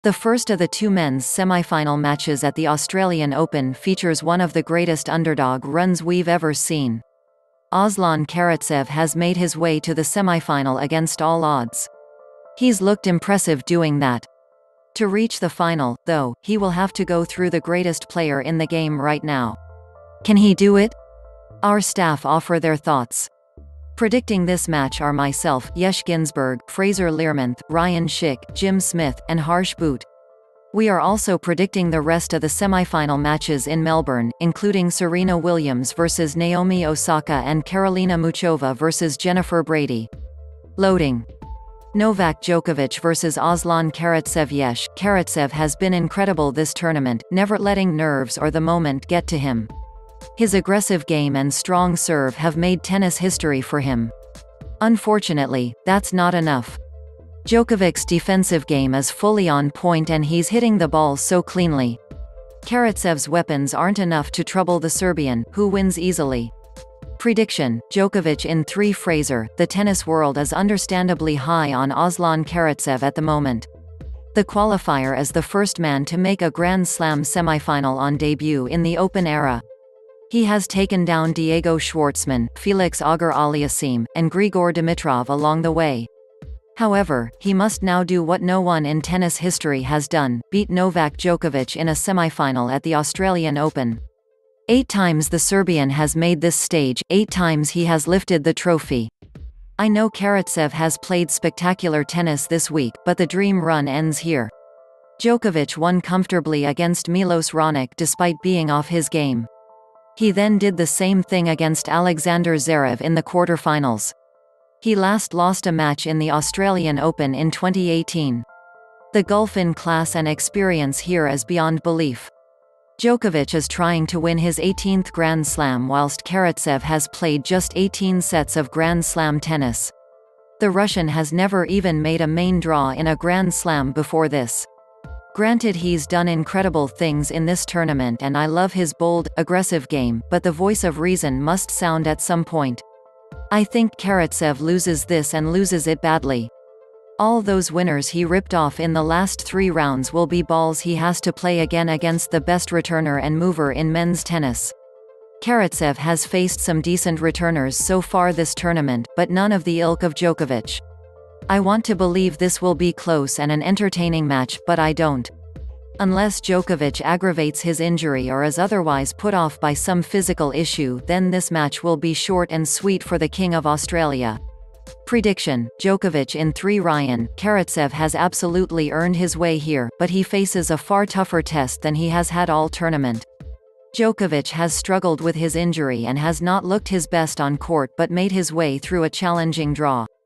The first of the two men's semi-final matches at the Australian Open features one of the greatest underdog runs we've ever seen. Aslan Karatsev has made his way to the semi-final against all odds. He's looked impressive doing that. To reach the final, though, he will have to go through the greatest player in the game right now. Can he do it? Our staff offer their thoughts. Predicting this match are myself, Yesh Ginsburg, Fraser Learmonth, Ryan Schick, Jim Smith, and Harsh Boot. We are also predicting the rest of the semi-final matches in Melbourne, including Serena Williams vs Naomi Osaka and Karolina Muchova vs Jennifer Brady. Loading. Novak Djokovic vs Aslan Karatsev. Yesh Karatsev has been incredible this tournament, never letting nerves or the moment get to him. His aggressive game and strong serve have made tennis history for him. Unfortunately, that's not enough. Djokovic's defensive game is fully on point and he's hitting the ball so cleanly. Karatsev's weapons aren't enough to trouble the Serbian, who wins easily. Prediction: Djokovic in 3. Fraser. The tennis world is understandably high on Aslan Karatsev at the moment. The qualifier is the first man to make a Grand Slam semifinal on debut in the Open era. He has taken down Diego Schwartzman, Felix Auger-Aliassime, and Grigor Dimitrov along the way. However, he must now do what no one in tennis history has done: beat Novak Djokovic in a semifinal at the Australian Open. 8 times the Serbian has made this stage, 8 times he has lifted the trophy. I know Karatsev has played spectacular tennis this week, but the dream run ends here. Djokovic won comfortably against Milos Raonic despite being off his game. He then did the same thing against Alexander Zverev in the quarter-finals. He last lost a match in the Australian Open in 2018. The gulf in class and experience here is beyond belief. Djokovic is trying to win his 18th Grand Slam whilst Karatsev has played just 18 sets of Grand Slam tennis. The Russian has never even made a main draw in a Grand Slam before this. Granted, he's done incredible things in this tournament and I love his bold, aggressive game, but the voice of reason must sound at some point. I think Karatsev loses this and loses it badly. All those winners he ripped off in the last 3 rounds will be balls he has to play again against the best returner and mover in men's tennis. Karatsev has faced some decent returners so far this tournament, but none of the ilk of Djokovic. I want to believe this will be close and an entertaining match, but I don't. Unless Djokovic aggravates his injury or is otherwise put off by some physical issue, then this match will be short and sweet for the King of Australia. Prediction: Djokovic in 3. Ryan Karatsev has absolutely earned his way here, but he faces a far tougher test than he has had all tournament. Djokovic has struggled with his injury and has not looked his best on court but made his way through a challenging draw.